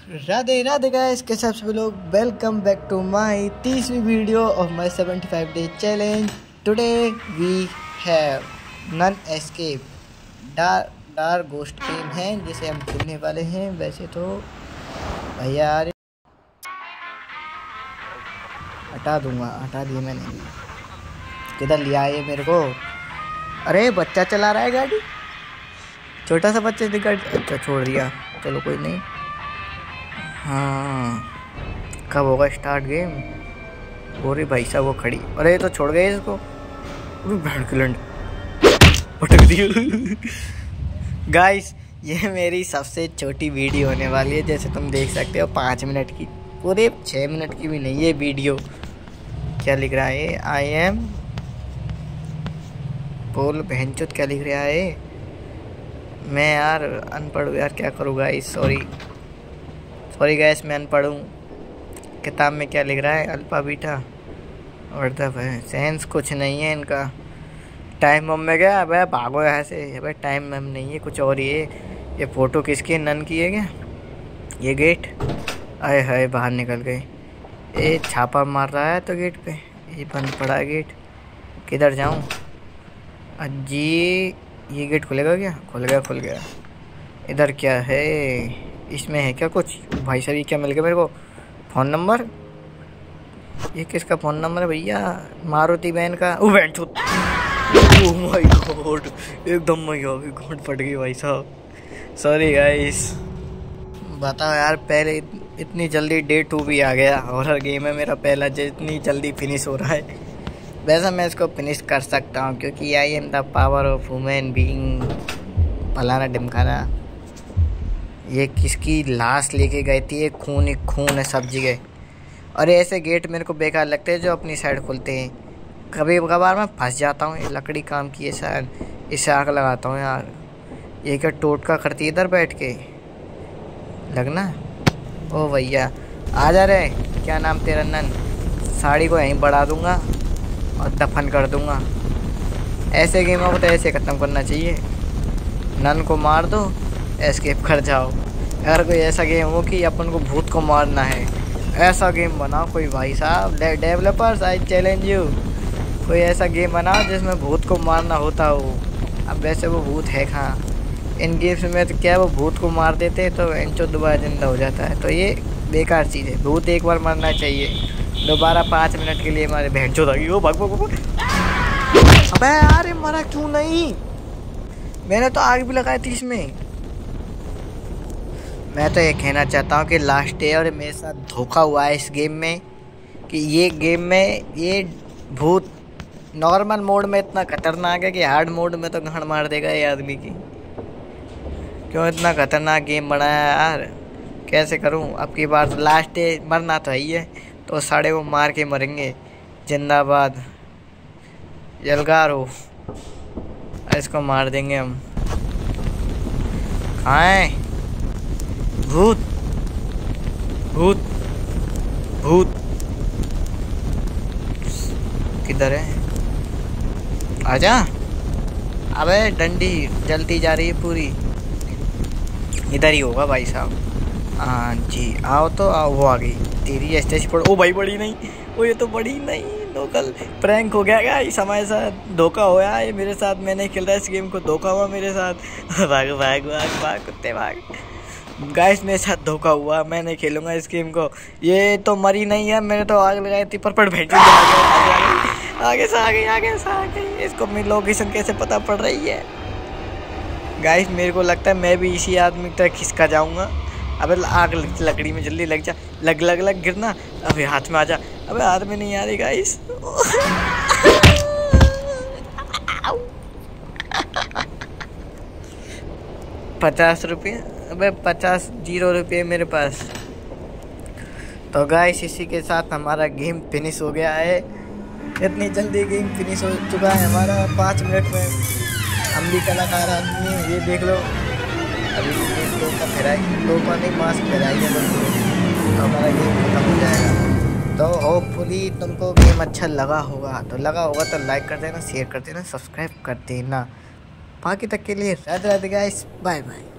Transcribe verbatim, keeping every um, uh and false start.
Radhe Radhe guys, कैसे आप सभी लोग। वेलकम बैक टू माय तीसरी video of my seventy five day challenge. Today we have none escape डार डार गोस्ट गेम है जिसे हम खेलने वाले हैं। वैसे तो भैया यार हटा दूंगा, हटा दिया मैंने। किधर लिया ये मेरे को? अरे बच्चा चला रहा है गाड़ी, छोटा सा बच्चा दिखा। अच्छा छोड़ दिया, चलो कोई नहीं। हाँ कब होगा स्टार्ट गेम? हो रही भाई साहब वो खड़ी। अरे तो छोड़ गए इसको, भड़कलंड पटक दिया। गाइस ये मेरी सबसे छोटी वीडियो होने वाली है, जैसे तुम देख सकते हो पाँच मिनट की, पूरे छः मिनट की भी नहीं है वीडियो। क्या लिख रहा है? आई एम बोल बहनचोद, क्या लिख रहा है? मैं यार अनपढ़ हूँ यार, क्या करूँ गाइस, सॉरी सॉरी गाइस, मैं अनपढ़ हूँ। किताब में क्या लिख रहा है? अल्फा बीटा और तब है सेंस कुछ नहीं है इनका। टाइम मम में गया, अबे भागो यहाँ से। अबे टाइम मम नहीं है, कुछ और ही है। ये फ़ोटो किसकी है? नन की है क्या? ये गेट, आए हाय बाहर निकल गए। ये छापा मार रहा है तो गेट पे, ये बंद पड़ा है गेट। किधर जाऊँ अजी? ये गेट खुलेगा क्या? खुल गया खुल गया। इधर क्या है? इसमें है क्या कुछ? भाई साहब ये क्या मिल गया मेरे को? फ़ोन नंबर, ये किसका फ़ोन नंबर है भैया? मारुति बहन का। ओ बहन चोद, ओह माय गॉड, एकदम मैं घोट फट गई भाई साहब। Sorry guys. बताओ यार, पहले इतनी जल्दी डे टू भी आ गया। हॉरर गेम है मेरा पहला, जितनी जल्दी फिनिश हो रहा है। वैसे मैं इसको फिनिश कर सकता हूँ क्योंकि I am the power of women being फलाना ढिमकाना। ये किसकी लाश लेके गई थी? ये खून ही खून है सब जगह। और ऐसे गेट मेरे को बेकार लगते हैं जो अपनी साइड खुलते हैं। कभी कभार मैं फंस जाता हूँ। ये लकड़ी काम की है शायद, इससे आग लगाता हूँ यार। ये क्या टोटका करती है इधर बैठ के? लगना। ओ भैया आ जा रहे, क्या नाम तेरा? नन। साड़ी को यहीं बढ़ा दूँगा और दफन कर दूँगा। ऐसे गेमों को तो ऐसे ख़त्म करना चाहिए। नन को मार दो, एस्केप कर जाओ। अगर कोई ऐसा गेम हो कि अपन को भूत को मारना है, ऐसा गेम बनाओ कोई भाई साहब। डेवलपर्स आई चैलेंज यू, कोई ऐसा गेम बनाओ जिसमें भूत को मारना होता हो। अब वैसे वो भूत है कहाँ इन गेम्स में, तो क्या वो भूत को मार देते तो इंचो दोबारा जिंदा हो जाता है। तो ये बेकार चीज़ है। भूत एक बार मरना चाहिए, दोबारा पाँच मिनट के लिए हमारे बहन चोद आ गई। वो भाग भाग भाग। अबे यार मरा क्यों नहीं? मैंने तो आग भी लगाई थी इसमें। मैं तो ये कहना चाहता हूँ कि लास्ट डे और मेरे साथ धोखा हुआ है इस गेम में, कि ये गेम में ये भूत नॉर्मल मोड में इतना खतरनाक है कि हार्ड मोड में तो घण मार देगा ये आदमी की। क्यों इतना खतरनाक गेम बनाया यार? कैसे करूँ अब की बार? लास्ट डे मरना तो ही है, तो साढ़े वो मार के मरेंगे। जिंदाबाद यलगारो, इसको मार देंगे हम। कहाँ है भूत? भूत भूत किधर है? आजा। अबे डंडी जलती जा रही है पूरी। इधर ही होगा भाई साहब। हाँ जी आओ तो आओ। वो आ गई तेरी स्टेज पर। ओ भाई बड़ी नहीं, वो ये तो बड़ी नहीं। लोकल प्रैंक हो गया गाइस, हमारे साथ धोखा हुआ है मेरे साथ। मैंने खेल रहा इस गेम को, धोखा हुआ मेरे साथ। भाग भाग भाग भाग कुत्ते भाग। गाइस मेरे साथ धोखा हुआ, मैं नहीं खेलूंगा इस गेम को। ये तो मरी नहीं है, मैंने तो आग लगाई थी पर पर भेज आगे से आ गई आगे से आ गई। इसको मेरी लोकेशन कैसे पता पड़ रही है? गाइस मेरे को लगता है मैं भी इसी आदमी की तरह खिसका जाऊंगा। अबे आग लकड़ी में जल्दी लग जा, लग लग लग गिरना। अबे हाथ में आ जा। अबे हाथ में नहीं आ रही गाइस। पचास रुपये, अबे पचास जीरो रुपये मेरे पास। तो गाइस इसी के साथ हमारा गेम फिनिश हो गया है। इतनी जल्दी गेम फिनिश हो चुका है हमारा, पाँच मिनट में। हम भी कलाकार आदमी हैं, ये देख लो। अभी दो का फिराई, दो का नहीं मास्क फिराई है तो हमारा गेम खत्म हो जाएगा। तो होपफुली तुमको गेम अच्छा लगा होगा, तो लगा होगा तो लाइक कर देना, शेयर कर देना, सब्सक्राइब कर देना। बाकी तक के लिए Radhe Radhe guys, bye bye.